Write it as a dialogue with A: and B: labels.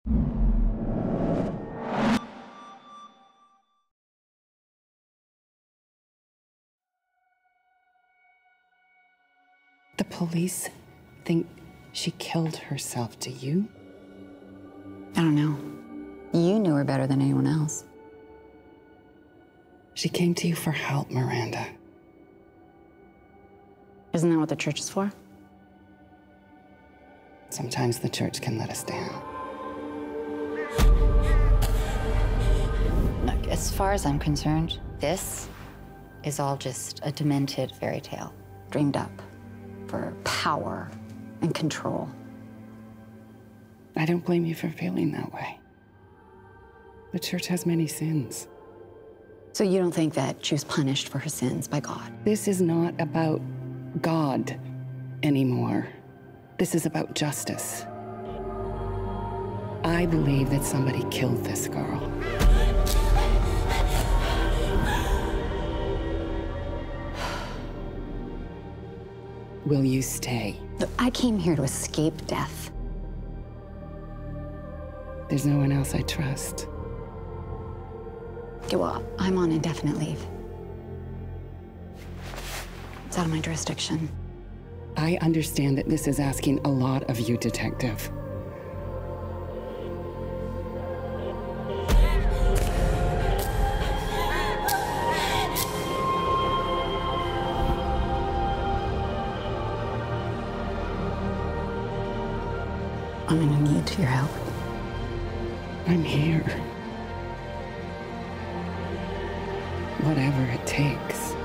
A: The police think she killed herself. Do you?
B: I don't know. You knew her better than anyone else.
A: She came to you for help, Miranda.
B: Isn't that what the church is for?
A: Sometimes the church can let us down.
B: Look, as far as I'm concerned, this is all just a demented fairy tale, dreamed up for power and control.
A: I don't blame you for feeling that way. The church has many sins.
B: So you don't think that she was punished for her sins by God?
A: This is not about God anymore. This is about justice. I believe that somebody killed this girl. Will you stay?
B: Look, I came here to escape death.
A: There's no one else I trust.
B: Okay, well, I'm on indefinite leave. It's out of my jurisdiction.
A: I understand that this is asking a lot of you, Detective.
B: I'm gonna need your help.
A: I'm here. Whatever it takes.